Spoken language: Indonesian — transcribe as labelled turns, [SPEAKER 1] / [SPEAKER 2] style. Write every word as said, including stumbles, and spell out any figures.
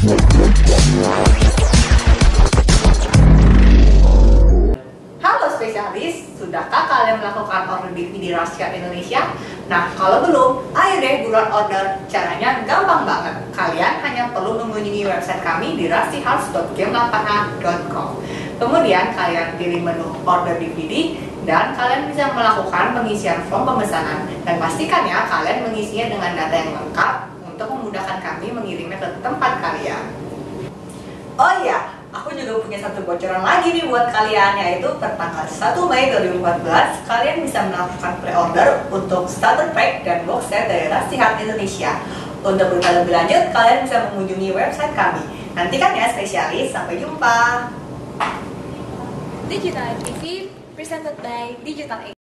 [SPEAKER 1] Halo spesialis, sudahkah kalian melakukan order D V D Rasihat Indonesia? Nah, kalau belum, ayo deh buruan order. Caranya gampang banget. Kalian hanya perlu mengunjungi website kami di rasihat dot game delapan a dot com. Kemudian kalian pilih menu order D V D dan kalian bisa melakukan pengisian form pemesanan. Dan pastikan ya kalian mengisinya dengan data yang lengkap untuk memudahkan kami mengirimnya ke tempat kalian. Oh iya, aku juga punya satu bocoran lagi nih buat kalian, yaitu pertanggal satu Mei dua ribu empat belas kalian bisa melakukan pre-order untuk starter pack dan box set dari Rasihat Indonesia. Untuk berita lebih lanjut, kalian bisa mengunjungi website kami. Nantikan ya spesialis, sampai jumpa.
[SPEAKER 2] Digital T V presented by Digital